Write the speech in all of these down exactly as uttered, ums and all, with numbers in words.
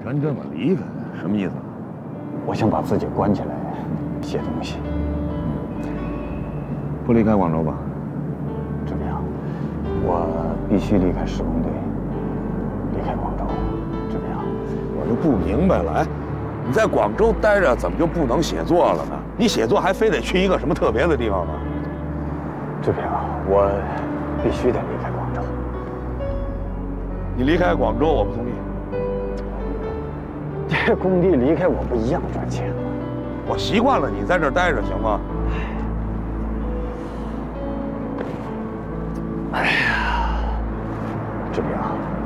真正的离开，什么意思？ 我想把自己关起来写东西。 不离开广州吧？ 志平，我必须离开施工队，离开广州。志平， 我就不明白了，哎，你在广州待着，怎么就不能写作了呢？你写作还非得去一个什么特别的地方吗？ 志平，我必须得离开广州。 你离开广州，我不同意。 这工地离开我不一样赚钱吗？ 我习惯了你在这儿待着，行吗？ 哎呀，志平，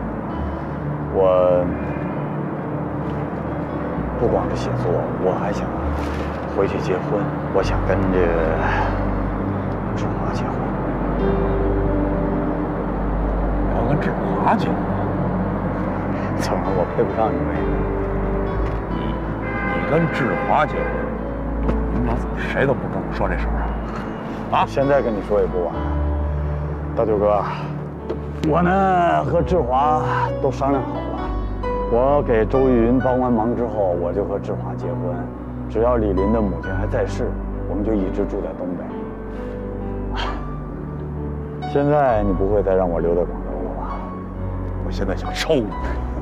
我不光是写作，我还想回去结婚。我想跟这个志华结婚。 我要跟志华结婚？ 怎么我配不上你呗？ 你你跟志华结婚，你们俩怎么谁都不跟我说这事儿啊？啊！ 现在跟你说也不晚。大舅哥，我呢和志华都商量好了，我给周玉云帮完忙之后，我就和志华结婚。只要李林的母亲还在世，我们就一直住在东北。现在你不会再让我留在广州了吧？ 我现在想抽你！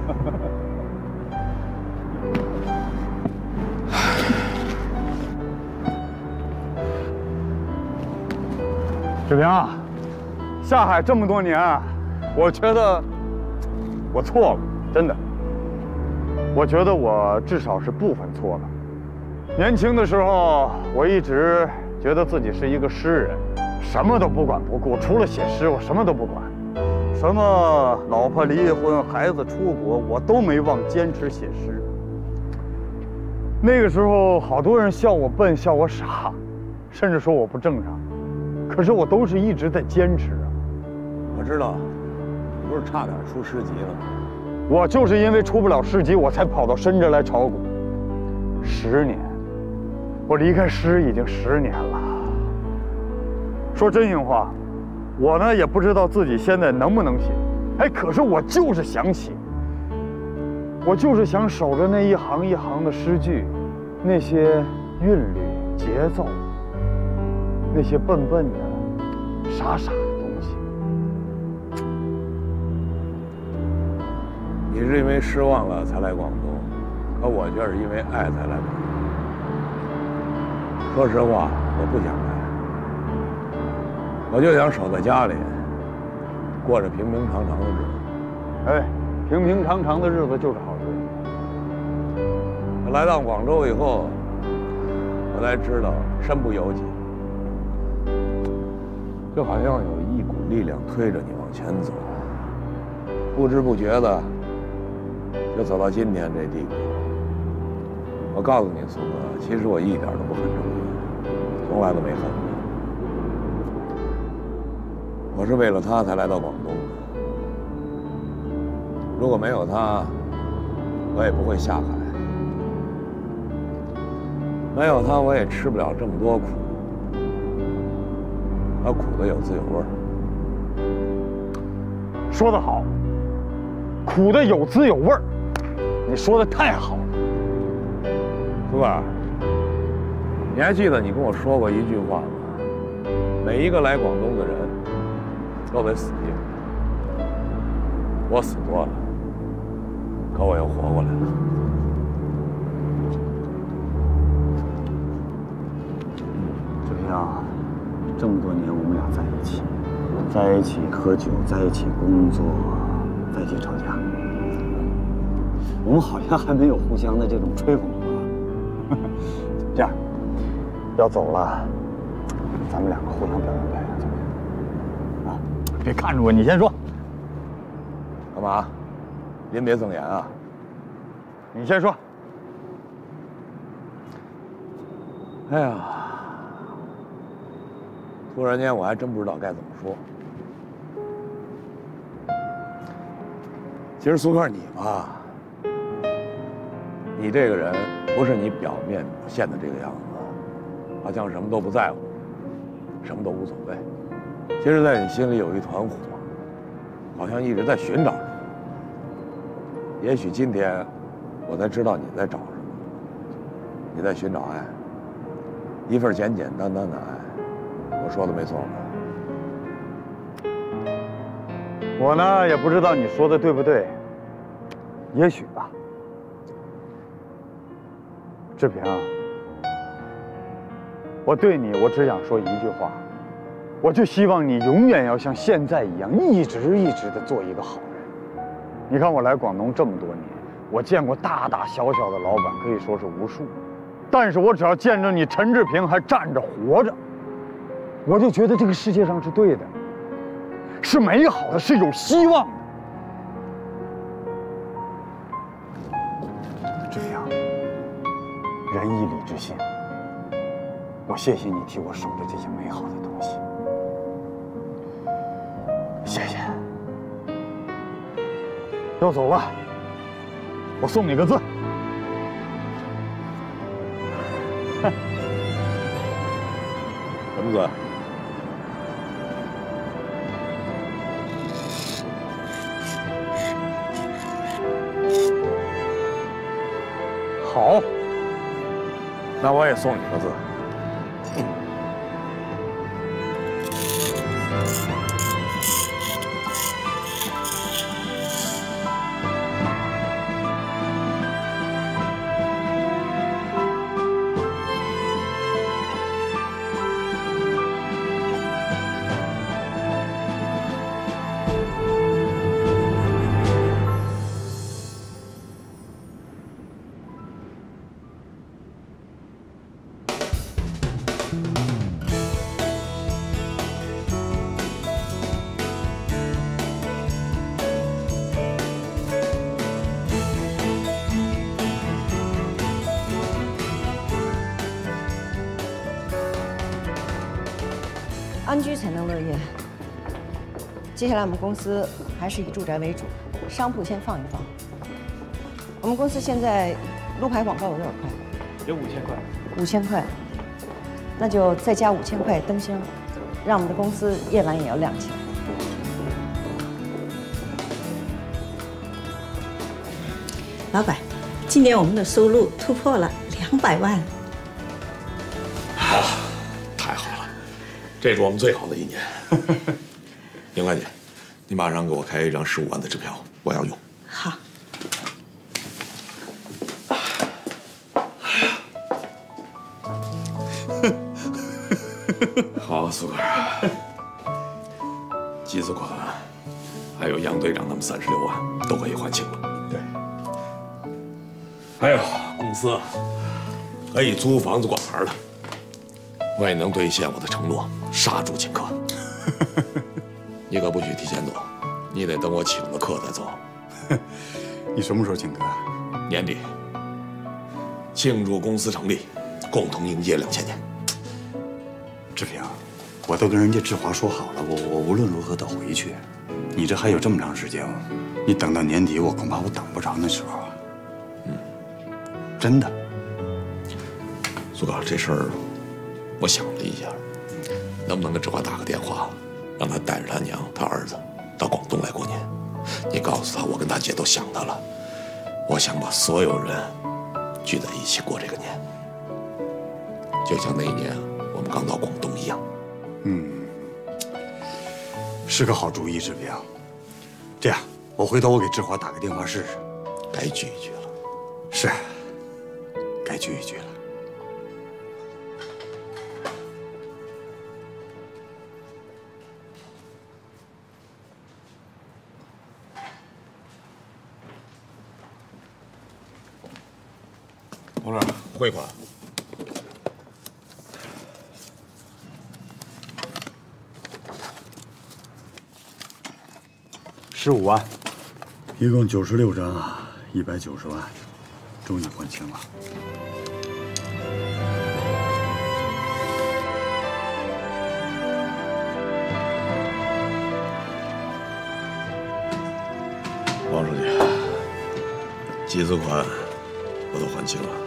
志平，下海这么多年，我觉得我错了，真的。我觉得我至少是部分错了。年轻的时候，我一直觉得自己是一个诗人，什么都不管不顾，除了写诗，我什么都不管。什么老婆离婚、孩子出国，我都没忘坚持写诗。那个时候，好多人笑我笨，笑我傻，甚至说我不正常。可是我都是一直在坚持啊！ 我知道，你不是差点出诗集了吗？ 我就是因为出不了诗集，我才跑到深圳来炒股。十年，我离开诗已经十年了。说真心话，我呢也不知道自己现在能不能写，哎，可是我就是想写，我就是想守着那一行一行的诗句，那些韵律、节奏。那些笨笨的、傻傻的东西， 你是因为失望了才来广东，可我却是因为爱才来广东。说实话，我不想来，我就想守在家里，过着平平常常的日子。 哎，平平常常的日子就是好日子。 来到广州以后，我才知道身不由己。就好像有一股力量推着你往前走，不知不觉的就走到今天这地步。我告诉你，苏哥，其实我一点都不恨周云，从来都没恨过。我是为了他才来到广东的，如果没有他，我也不会下海；没有他，我也吃不了这么多苦。他苦的有滋有味儿。 说得好，苦的有滋有味儿，你说的太好了。 苏哥，你还记得你跟我说过一句话吗？每一个来广东的人都得死一回。我死多了，可我又活过来了。 志平啊，这么多年我们俩在一起，在一起喝酒，在一起工作，在一起吵架，我们好像还没有互相的这种吹捧过。这样，要走了，咱们两个互相表表演，怎么样？啊，别看着我，你先说。 干嘛？临别赠言啊？ 你先说。 哎呀，突然间我还真不知道该怎么说。其实苏克，你吧，你这个人不是你表面表现的这个样子，好像什么都不在乎，什么都无所谓。其实，在你心里有一团火，好像一直在寻找着。也许今天我才知道你在找什么。你在寻找爱，一份简简单单的爱。我说的没错吧？ 我呢也不知道你说的对不对，也许吧。志平，我对你，我只想说一句话，我就希望你永远要像现在一样，一直一直的做一个好人。你看我来广东这么多年，我见过大大小小的老板，可以说是无数，但是我只要见着你陈志平还站着活着，我就觉得这个世界上是对的。是美好的，是有希望的。志平，仁义礼智信，我谢谢你替我守着这些美好的东西，谢谢。要走了，我送你个字。 什么字？ 好， 那我也送你个字。 安居才能乐业。接下来我们公司还是以住宅为主，商铺先放一放。我们公司现在路牌广告有多少块？ 有五千块。 五千块，那就再加五千块灯箱，让我们的公司夜晚也要亮起来。 老板，今年我们的收入突破了两百万。 好，太好了，这是我们最好的一年。宁会计，你马上给我开一张十五万的支票，我要用。 好。 好，苏哥，集资款还有杨队长他们三十六万都可以还清了。 对。 还有公司可以租房子挂牌的，我也能兑现我的承诺，杀猪请客。你可不许提前走，你得等我请了客再走。 你什么时候请客？ 年底庆祝公司成立，共同迎接两千年。 志平，我都跟人家志华说好了，我我无论如何都回去。你这还有这么长时间吗？你等到年底，我恐怕我等不着那时候啊。嗯，真的。 苏哥，这事儿我想了一下，能不能跟志华打个电话，让他带着他娘、他儿子到广东来过年？你告诉他，我跟他姐都想他了，我想把所有人聚在一起过这个年，就像那一年我们刚到广东一样。 嗯，是个好主意，志平。这样，我回头我给志华打个电话试试。 该聚一聚了。 是，该聚一聚了。 同志，汇款。 十五万，一共九十六张啊，一百九十万，终于还清了。 王书记，集资款我都还清了。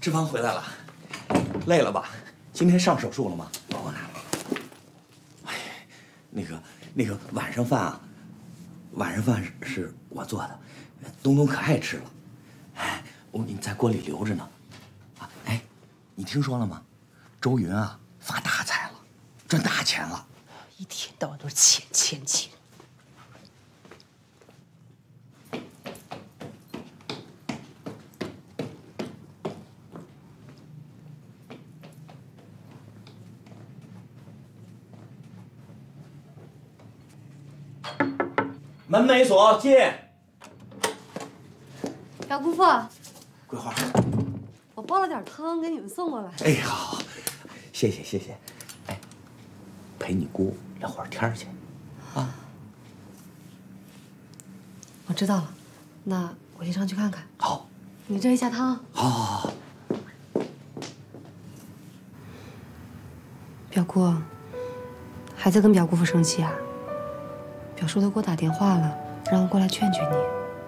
志芳回来了，累了吧？今天上手术了吗？帮我拿了。哎，那个那个晚上饭啊，晚上饭是是我做的，东东可爱吃了。哎，我给你在锅里留着呢。啊，哎，你听说了吗？周云啊发大财了，赚大钱了。 一天到晚都是钱钱钱。 门没锁，进。 表姑父， 桂花， 我煲了点汤给你们送过来。 哎，好，谢谢谢谢。哎，陪你姑聊会儿天去，啊。 我知道了，那我先上去看看。 好， 你热一下汤。 好，好，好。 表姑，还在跟表姑父生气啊？ 表叔都给我打电话了，让我过来劝劝你。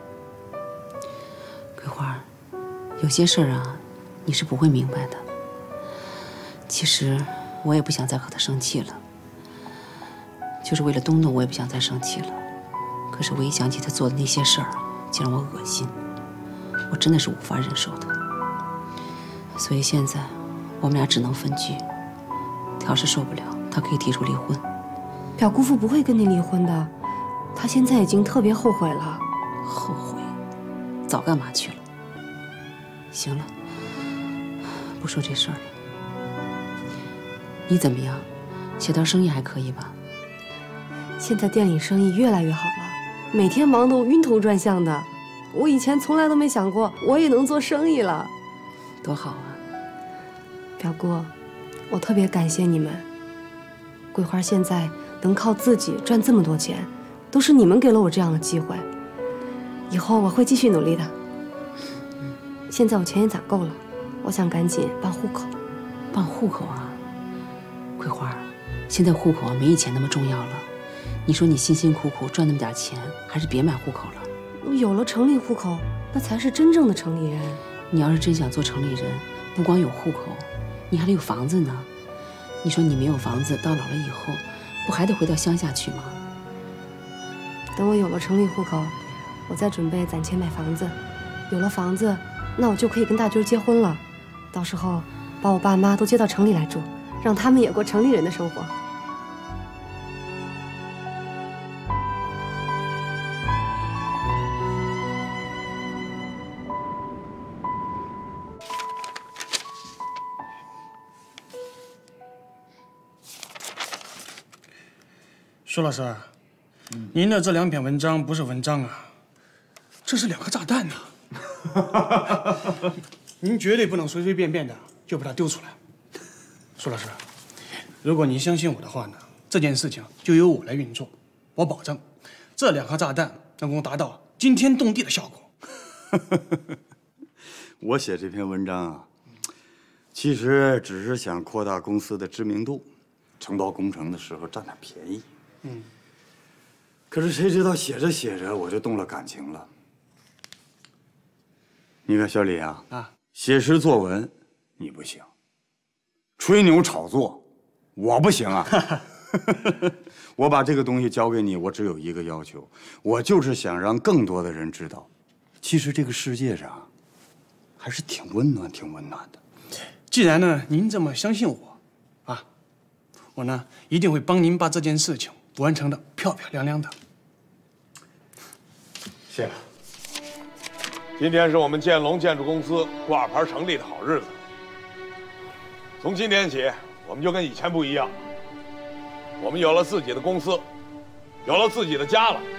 桂花，有些事儿啊，你是不会明白的。其实我也不想再和他生气了，就是为了东东，我也不想再生气了。可是我一想起他做的那些事儿，就让我恶心，我真的是无法忍受的。所以现在我们俩只能分居。他要是受不了，他可以提出离婚。 表姑父不会跟你离婚的。 他现在已经特别后悔了， 后悔，早干嘛去了？行了，不说这事儿了。你怎么样？写单生意还可以吧？ 现在店里生意越来越好了，每天忙得我晕头转向的。我以前从来都没想过我也能做生意了， 多好啊！ 表姑，我特别感谢你们。桂花现在能靠自己赚这么多钱。 都是你们给了我这样的机会，以后我会继续努力的。现在我钱也攒够了，我想赶紧办户口。 办户口啊，桂花，现在户口啊没以前那么重要了。你说你辛辛苦苦赚那么点钱，还是别买户口了。 有了城里户口，那才是真正的城里人。 你要是真想做城里人，不光有户口，你还得有房子呢。你说你没有房子，到老了以后，不还得回到乡下去吗？ 等我有了城里户口，我再准备攒钱买房子。有了房子，那我就可以跟大军结婚了。到时候把我爸妈都接到城里来住，让他们也过城里人的生活。 苏老师。 您的这两篇文章不是文章啊，这是两颗炸弹呐、啊！您绝对不能随随便便的就把它丢出来。苏老师，如果您相信我的话呢，这件事情就由我来运作，我保证这两颗炸弹能够达到惊天动地的效果。 我写这篇文章啊，其实只是想扩大公司的知名度，承包工程的时候占点便宜。嗯。 可是谁知道写着写着我就动了感情了。你看小李啊，啊，写诗作文你不行，吹牛炒作我不行啊。我把这个东西交给你，我只有一个要求，我就是想让更多的人知道，其实这个世界上还是挺温暖、挺温暖的。 既然呢您这么相信我，啊，我呢一定会帮您把这件事情 完成的漂漂亮亮的， 谢了。今天是我们建龙建筑公司挂牌成立的好日子。从今天起，我们就跟以前不一样，我们有了自己的公司，有了自己的家了。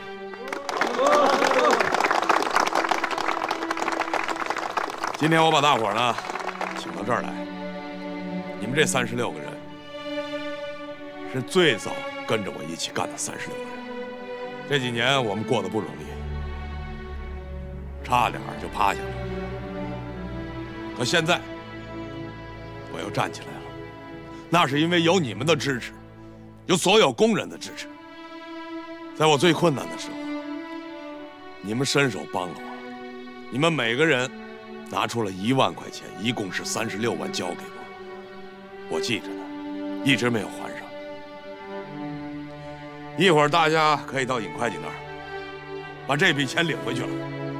今天我把大伙儿呢请到这儿来，你们这三十六个人是最早 跟着我一起干的三十六个人，这几年我们过得不容易，差点就趴下了。可现在我又站起来了，那是因为有你们的支持，有所有工人的支持。在我最困难的时候，你们伸手帮了我，你们每个人拿出了一万块钱，一共是三十六万交给我，我记着呢，一直没有还上。一会儿大家可以到尹会计那儿，把这笔钱领回去了。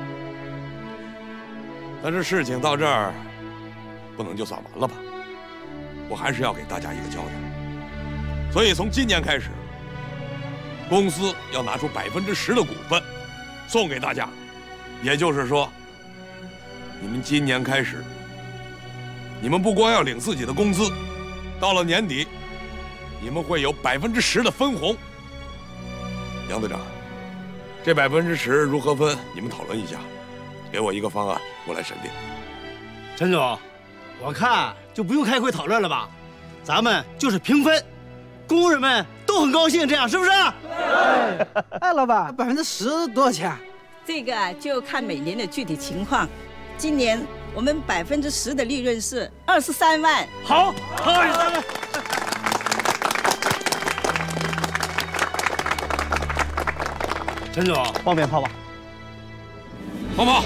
但是事情到这儿，不能就算完了吧？我还是要给大家一个交代。所以从今年开始，公司要拿出百分之十的股份送给大家，也就是说，你们今年开始，你们不光要领自己的工资，到了年底，你们会有百分之十的分红。杨队长，这百分之十如何分？你们讨论一下，给我一个方案，我来审定。 陈总，我看就不用开会讨论了吧，咱们就是平分，工人们都很高兴，这样是不是？ 对。哎，老板，百分之十多少钱？ 这个啊，就看每年的具体情况。今年我们百分之十的利润是二十三万。 好，二十三万。陈总，放鞭炮吧。 放炮。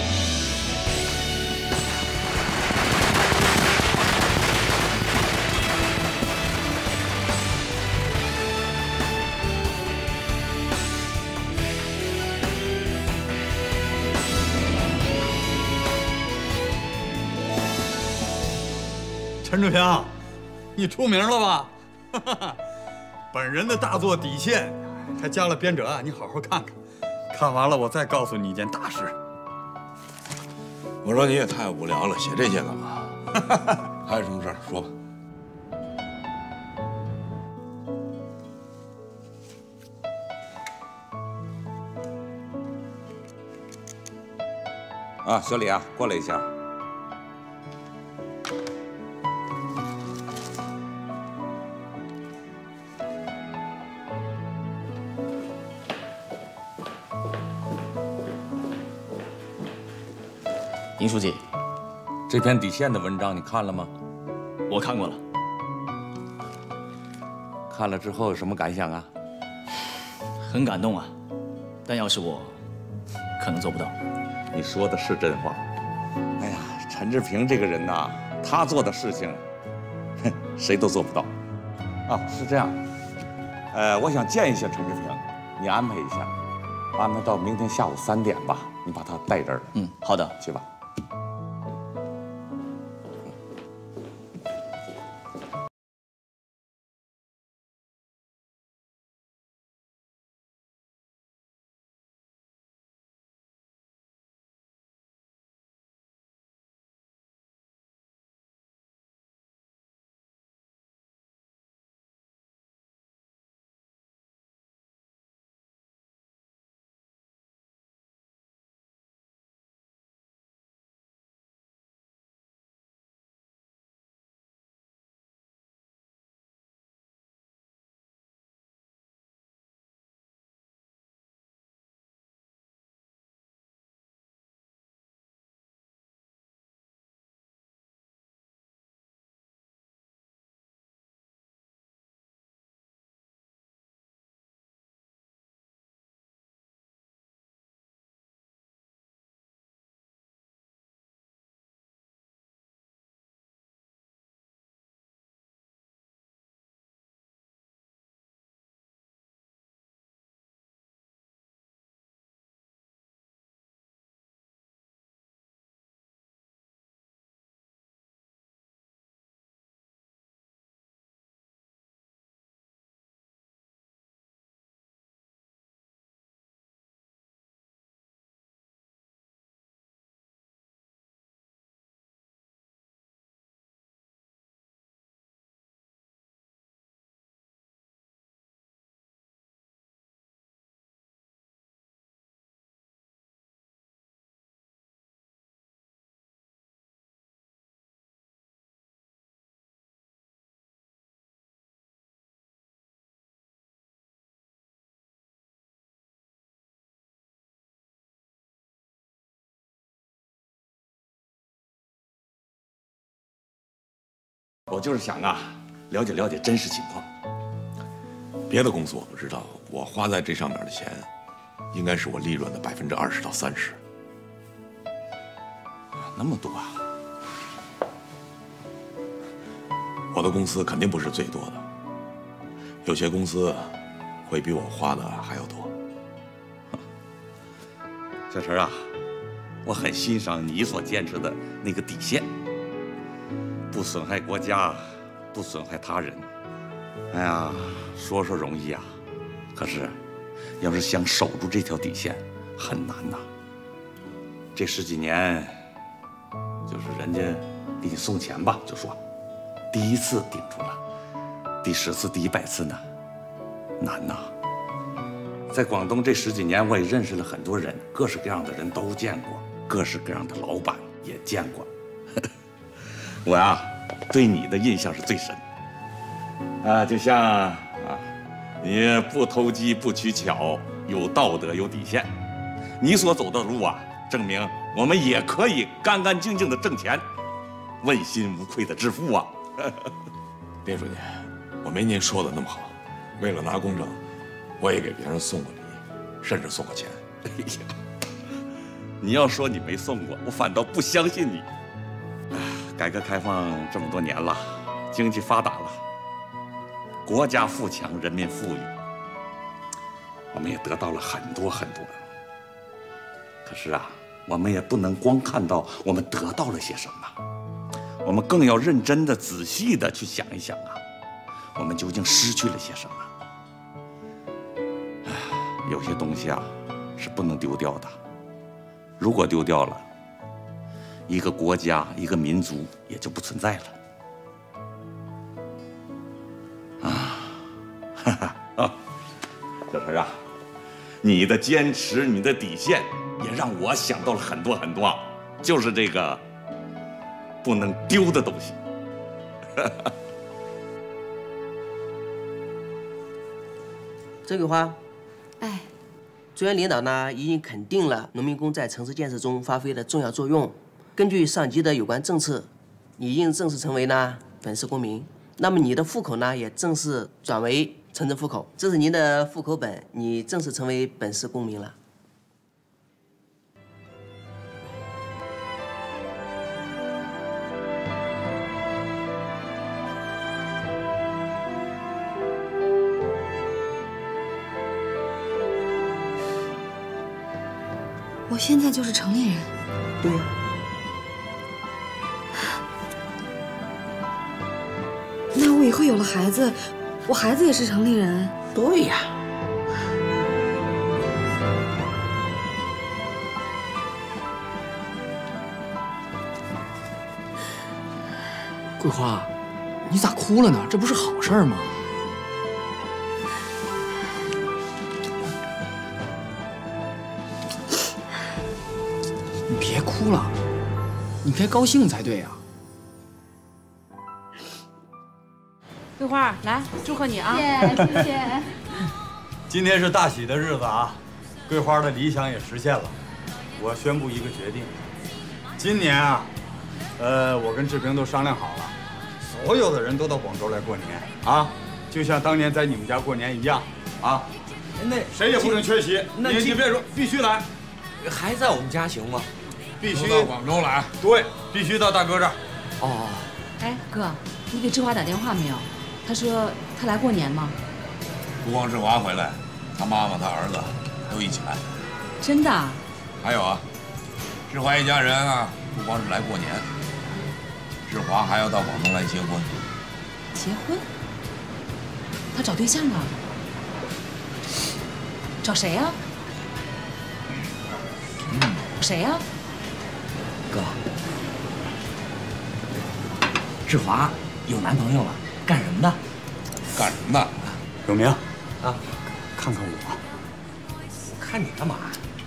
陈志平，你出名了吧？本人的大作底线还加了编者啊，你好好看看。看完了，我再告诉你一件大事。 我说你也太无聊了，写这些干嘛？还有什么事儿说吧。 啊，小李啊，过来一下。 林书记，这篇底线的文章你看了吗？ 我看过了。 看了之后有什么感想啊？ 很感动啊，但要是我，可能做不到。 你说的是真话。哎呀，陈志平这个人呐，他做的事情，哼，谁都做不到。啊，是这样。呃，我想见一下陈志平，你安排一下，安排到明天下午三点吧，你把他带这儿来。 嗯，好的， 去吧。 我就是想啊，了解了解真实情况。 别的公司我不知道，我花在这上面的钱，应该是我利润的百分之二十到三十。 那么多啊？我的公司肯定不是最多的，有些公司会比我花的还要多。 小陈啊，我很欣赏你所坚持的那个底线，不损害国家，不损害他人。哎呀，说说容易啊，可是要是想守住这条底线，很难呐。这十几年，就是人家给你送钱吧，就说第一次顶住了，第十次、第一百次呢，难呐。在广东这十几年，我也认识了很多人，各式各样的人都见过，各式各样的老板也见过。我呀，对你的印象是最深。啊，就像啊，你不投机不取巧，有道德有底线。你所走的路啊，证明我们也可以干干净净的挣钱，问心无愧的致富啊。 丁书记，我没您说的那么好。为了拿公证，我也给别人送过礼，甚至送过钱。 哎呀，你要说你没送过，我反倒不相信你。改革开放这么多年了，经济发达了，国家富强，人民富裕，我们也得到了很多很多。可是啊，我们也不能光看到我们得到了些什么，我们更要认真的、仔细的去想一想啊，我们究竟失去了些什么。唉，有些东西啊是不能丢掉的，如果丢掉了，一个国家、一个民族也就不存在了。啊，哈哈啊，小陈啊，你的坚持、你的底线，也让我想到了很多很多，就是这个不能丢的东西。 郑桂花， 哎， 中央领导呢已经肯定了农民工在城市建设中发挥的重要作用。根据上级的有关政策，你已经正式成为呢本市公民。那么你的户口呢也正式转为城镇户口，这是您的户口本，你正式成为本市公民了。 我现在就是城里人。 对呀。 那我以后有了孩子，我孩子也是城里人。 对呀。 桂花，你咋哭了呢？这不是好事吗？你别哭了，你该高兴才对呀。 桂花，来祝贺你啊！ 谢谢谢。 今天是大喜的日子啊，桂花的理想也实现了。我宣布一个决定，今年啊，呃，我跟志平都商量好了，所有的人都到广州来过年啊，就像当年在你们家过年一样啊。 那谁也不能缺席， 那你你别说，必须来。 还在我们家行吗？ 必须到广州来。 对，必须到大哥这儿。 哦。 哎，哥，你给志华打电话没有？他说他来过年吗？ 不光志华回来，他妈妈、他儿子都一起来。 真的？ 还有啊，志华一家人啊，不光是来过年，志华还要到广东来结婚。 结婚？他找对象啊？找谁呀？ 嗯， 谁呀？ 哥，志华有男朋友了。干什么呢？ 干什么呢？ 永明啊， 看看我， 看你干嘛？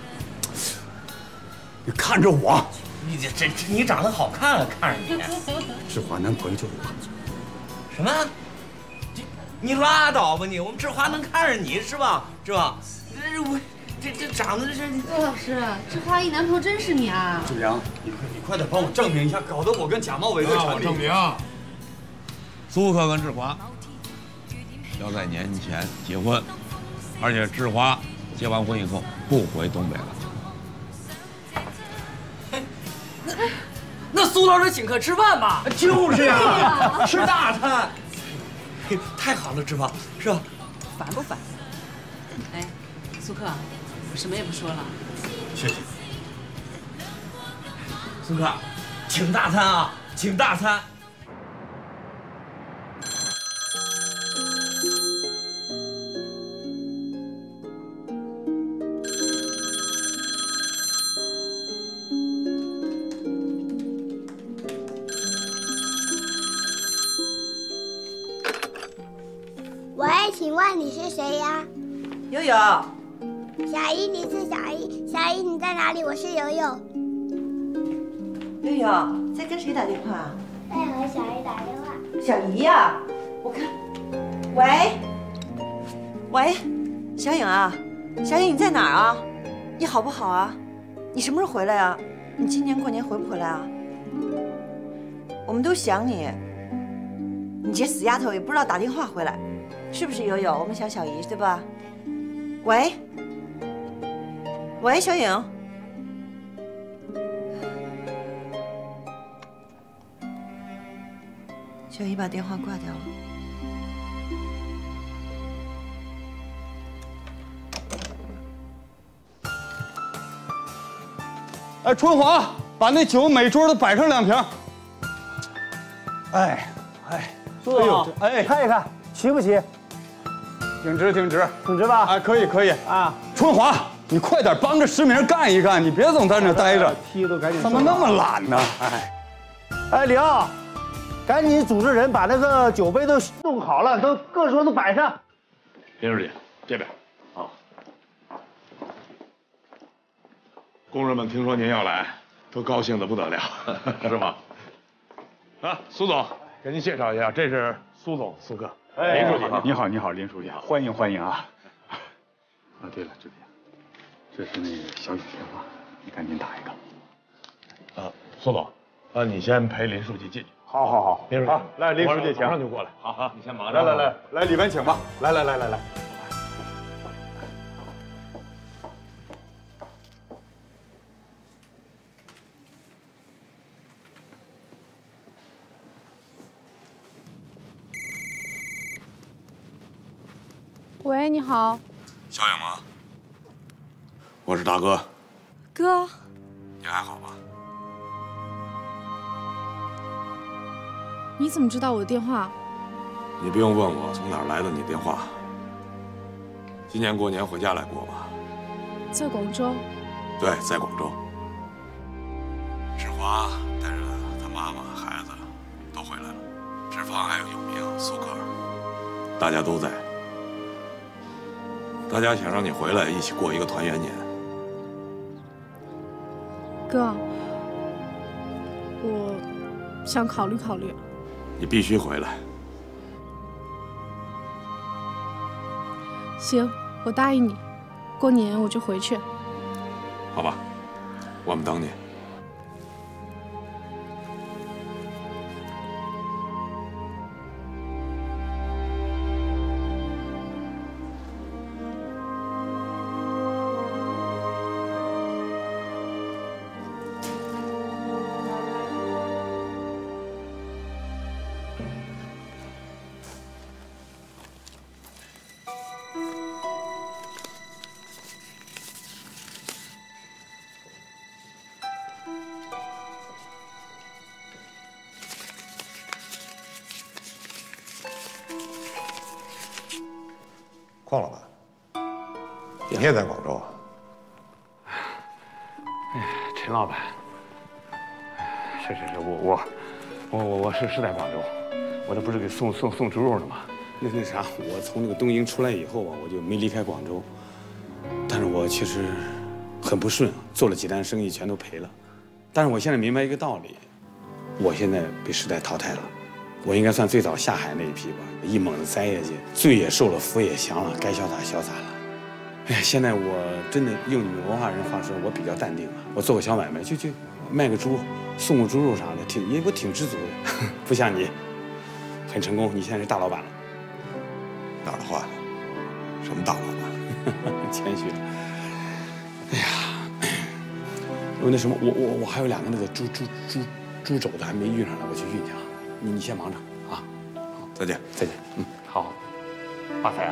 你看着我。 你这这你长得好看啊，看着你。 志华男朋友就是我。 什么？这你拉倒吧你！我们志华能看着你是吧？是吧？这我这这长得这…… 陆老师，志华一男朋友真是你啊？ 志平，你快你快点帮我证明一下，搞得我跟假冒伪劣成立。 证明。苏克跟志华要在年前结婚，而且志华结完婚以后不回东北了。 苏老师请客吃饭吧？ 就是呀，吃大餐，太好了，志芳，是吧？ 烦不烦？ 哎，苏克，我什么也不说了。 谢谢。苏克，请大餐啊，请大餐。 喂，请问你是谁呀？ 悠悠。 小姨，你是小姨。小姨，你在哪里？我是悠悠。 悠悠，在跟谁打电话？ 在和小姨打电话。 小姨呀，我看。喂，喂，小颖啊，小颖你在哪儿啊？你好不好啊？你什么时候回来啊？你今年过年回不回来啊？我们都想你。你这死丫头也不知道打电话回来。是不是悠悠？我们小小姨对吧？喂，喂，小颖，小姨把电话挂掉了。 哎，春华，把那酒每桌都摆上两瓶。哎，哎， 苏总，哎，看一看齐不齐？ 挺直，挺直， 挺直吧？ 啊，可以，可以啊。春华，你快点帮着石明干一干，你别总在那待着。 梯都赶紧。 怎么那么懒呢？哎， 哎，李奥，赶紧组织人把那个酒杯都弄好了，都各桌都摆上。 林书记，这边。好。工人们听说您要来，都高兴的不得了，是吗？啊，苏总，给您介绍一下，这是苏总，苏哥。 哎， 林书记， 你好，你好，林书记，欢迎欢迎啊！啊，对了，志平，这是那个小雨电话，你赶紧打一个。 啊，苏总，啊，你先陪林书记进去。 好，好，好， 林书记， 好，来，林书记，请马上就过来。好好，你先忙着。 来来来，来里边请吧。来来来来来。 喂，你好。 小颖吗？我是大哥。 哥。 你还好吧？ 你怎么知道我的电话？ 你不用问我从哪儿来的你电话。今年过年回家来过吧？ 在广州。 对，在广州。志华带着他妈妈、孩子都回来了，志芳还有有明、苏克，大家都在。大家想让你回来一起过一个团圆年。 哥，我想考虑考虑。 你必须回来。 行，我答应你，过年我就回去。 好吧，我们等你。 邝老板，你也在广州啊？ 哎，陈老板，是是是，我我我我我是是在广州，我这不是给送送送猪肉呢吗？ 那那啥，我从那个东营出来以后啊，我就没离开广州，但是我其实很不顺，做了几单生意全都赔了。但是我现在明白一个道理，我现在被时代淘汰了，我应该算最早下海那一批吧，一猛子栽下去，罪也受了，福也享了，该潇洒潇洒了。哎呀，现在我真的用你们文化人话说，我比较淡定了。我做个小买卖，就就卖个猪，送个猪肉啥的，挺也我挺知足的，不像你，很成功。你现在是大老板了。 哪儿的话？什么大老板？ 谦虚了。哎呀，我那什么，我我我还有两个那个猪猪猪株洲的还没运上来，我去运去啊。你你先忙着啊。 再见， 再见。嗯，好。发财啊！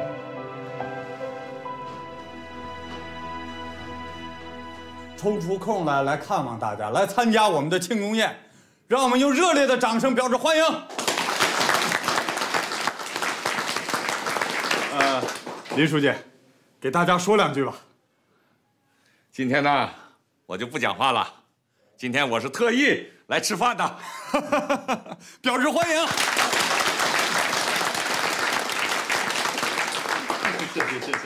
抽出空来来看望大家，来参加我们的庆功宴，让我们用热烈的掌声表示欢迎。呃，林书记，给大家说两句吧。 今天呢，我就不讲话了。今天我是特意来吃饭的， 表示欢迎。谢谢谢谢。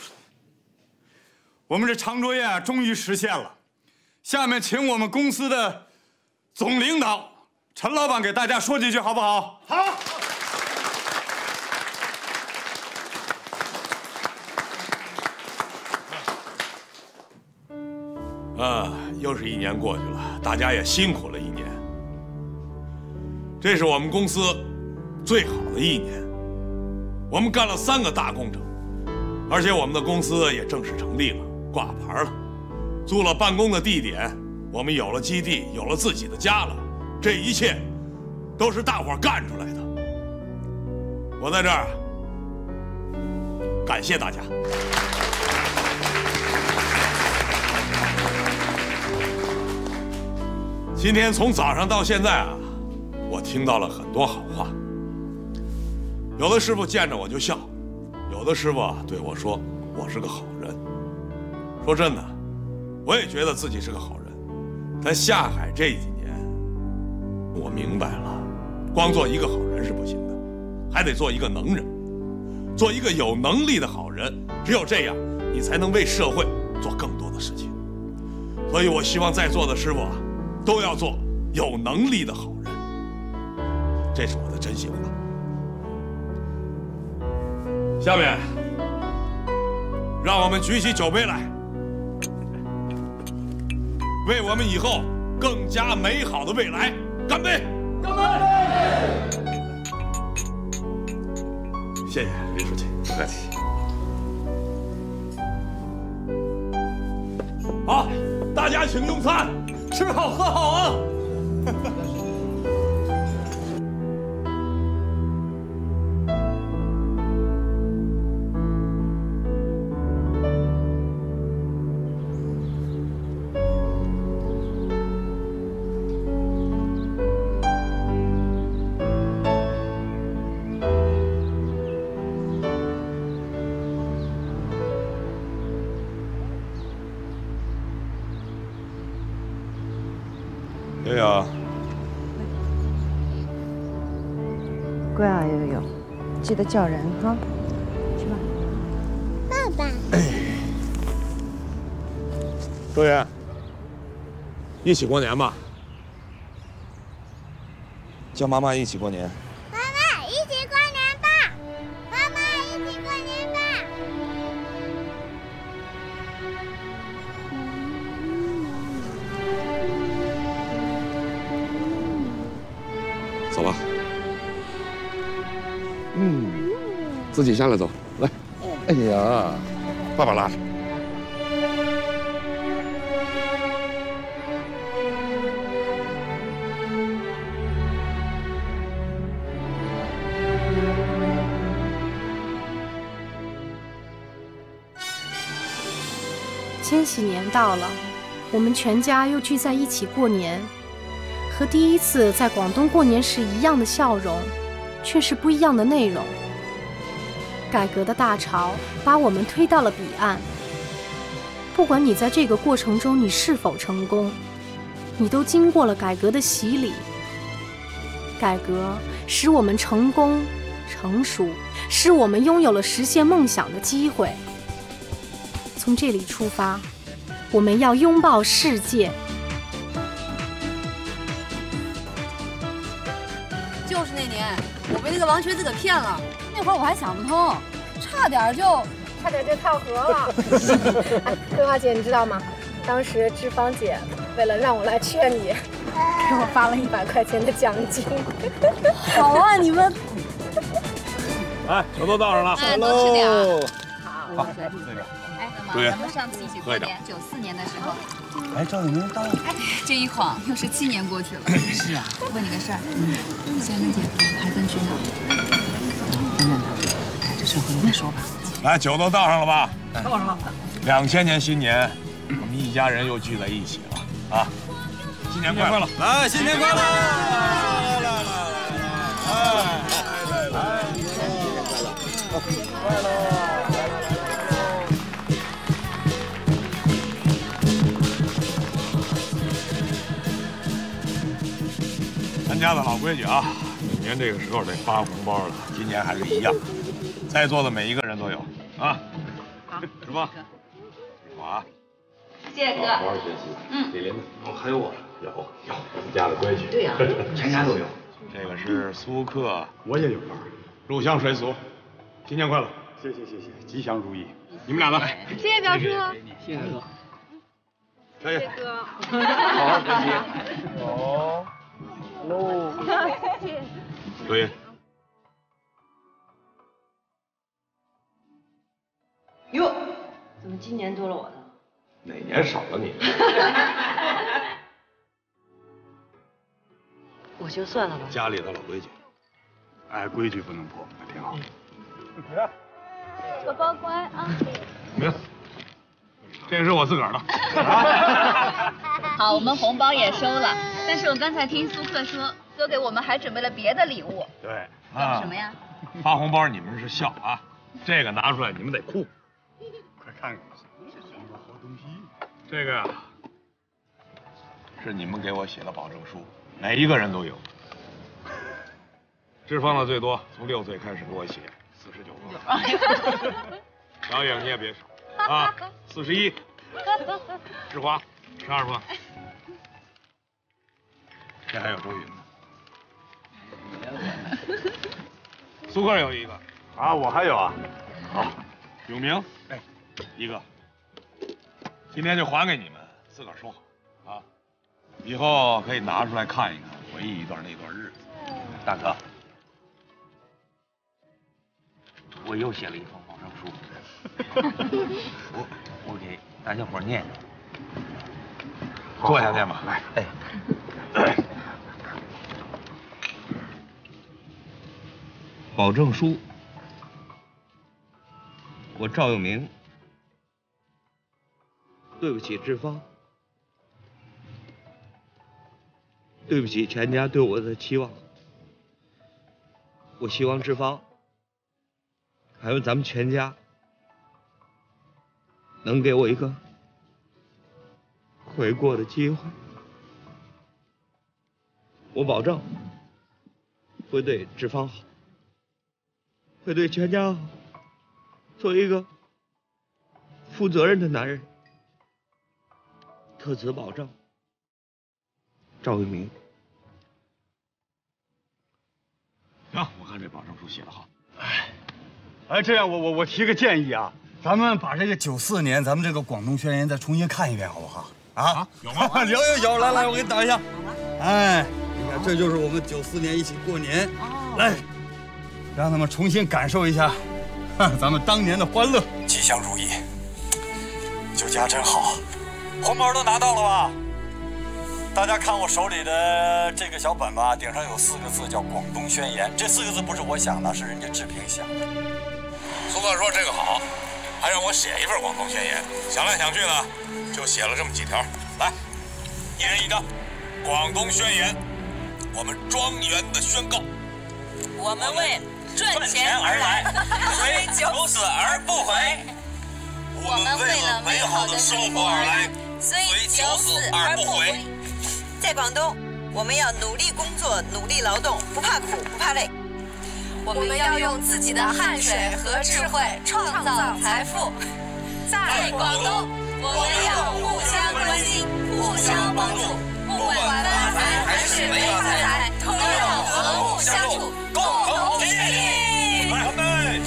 我们这长桌宴啊，终于实现了。下面请我们公司的总领导陈老板给大家说几句，好不好？好。 啊，又是一年过去了，大家也辛苦了一年。这是我们公司最好的一年，我们干了三个大工程，而且我们的公司也正式成立了，挂牌了，租了办公的地点，我们有了基地，有了自己的家了。这一切都是大伙儿干出来的。我在这儿感谢大家。今天从早上到现在啊，我听到了很多好话。有的师傅见着我就笑，有的师傅啊对我说我是个好人。说真的，我也觉得自己是个好人。但下海这几年，我明白了，光做一个好人是不行的，还得做一个能人，做一个有能力的好人。只有这样，你才能为社会做更多的事情。所以我希望在座的师傅啊，都要做有能力的好人，这是我的真心话。下面，让我们举起酒杯来，为我们以后更加美好的未来干杯！干杯！谢谢林书记，不客气。好，大家请用餐，吃好喝好啊！对呀， 乖啊，悠悠，记得叫人哈。去吧。 爸爸。 周岩，一起过年吧。 叫妈妈一起过年。 妈妈，一起过年吧！妈妈，一起过年吧！ 走吧。嗯，自己下来走，来。哎呀，爸爸拉着。 千禧年到了，我们全家又聚在一起过年，和第一次在广东过年时一样的笑容，却是不一样的内容。改革的大潮把我们推到了彼岸，不管你在这个过程中你是否成功，你都经过了改革的洗礼。改革使我们成功、成熟，使我们拥有了实现梦想的机会。从这里出发，我们要拥抱世界。 就是那年，我被那个王瘸子给骗了，那会儿我还想不通，差点就差点就跳河了。哎，桂花姐，你知道吗？当时志芳姐为了让我来劝你，给我发了一百块钱的奖金。 好啊，你们。 哎，球都倒上了， 哎，多吃点。 好，这个。 哎， 对呀咱们上次一起过年，九四年的时候， 哎，赵永明到了。 哎，这一晃又是七年过去了。 是啊。 问你个事儿，嗯，你现在跟姐夫还分居呢？ 等等，哎，这事回头再说吧。 来，酒都倒上了吧？ 倒上了。 两千年新年，我们一家人又聚在一起了啊！新年快乐！ 来，新年快乐！来来来来，哎，来来来，新年快乐！快乐！ 咱家的老规矩啊，每年这个时候得发红包了，今年还是一样，在座的每一个人都有啊。好，是吧？好啊。 谢谢哥。 好好学习。嗯。李林呢？哦，还有我。有有，家的规矩。 对呀， 全家都有。这个是苏克， 我也有份。 入乡随俗，新年快乐！ 谢谢谢谢，吉祥如意。 你们俩呢？ 谢谢表叔。 谢谢哥。 可以。 谢谢哥。 好好学习。哦。喽。可以。 哟，怎么今年多了我的？ 哪年少了你？ 我就算了吧。 家里的老规矩， 哎，规矩不能破，挺好。 宝宝乖啊。 没有，这个是我自个儿的。 好，我们红包也收了，但是我刚才听苏克说，哥给我们还准备了别的礼物。 对。 啊。什么呀？ 发红包你们是笑啊，这个拿出来你们得哭。 快看看，这是什么好东西？ 这个呀，是你们给我写的保证书，每一个人都有。志芳的最多，从六岁开始给我写，四十九封。小影你也别少啊，四十一。志华，十二封。这还有周云呢。苏克有一个。 啊，我还有啊。 好，永明，哎，一个。今天就还给你们，自个儿收好啊，以后可以拿出来看一看，回忆一段那段日子。 大哥，我又写了一封保证书，我我给大家伙念念。 坐下念吧，来。 哎。 保证书，我赵永明。对不起，志芳。对不起，全家对我的期望。我希望志芳，还有咱们全家，能给我一个悔过的机会。我保证，会对志芳好，会对全家好，做一个负责任的男人。特此保证，赵永明。 行，我看这保证书写得好。 哎，哎，这样我我我提个建议啊，咱们把这个九四年咱们这个广东宣言再重新看一遍，好不好？啊？ 有吗？ 有有有，来来，我给你导一下。哎，你看，这就是我们九四年一起过年，来，让他们重新感受一下，咱们当年的欢乐。吉祥如意，酒家真好。红包都拿到了吧？大家看我手里的这个小本子，顶上有四个字叫《广东宣言》，这四个字不是我想的，是人家志平想的。 苏克说这个好，还让我写一份广东宣言。想来想去呢，就写了这么几条。来，一人一张。广东宣言，我们庄严的宣告： 我们为赚钱而来，虽九死而不悔。 我们为了美好的生活而来， 虽九死而不悔。在广东，我们要努力工作，努力劳动，不怕苦，不怕累。 我们要用自己的汗水和智慧创造财富。在广东，我们要互相关心，互相帮助，不管发财还是没发财，都要和睦相处，共同致力。 来，干杯！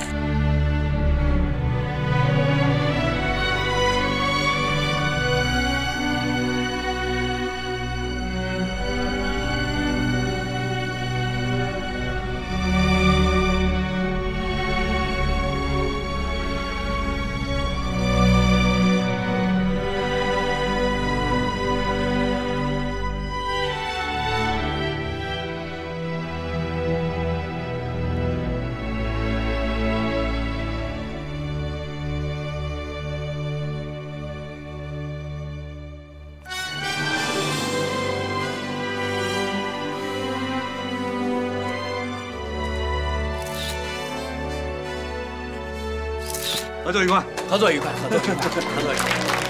合作愉快， 合作愉快，合作愉快，合作愉快。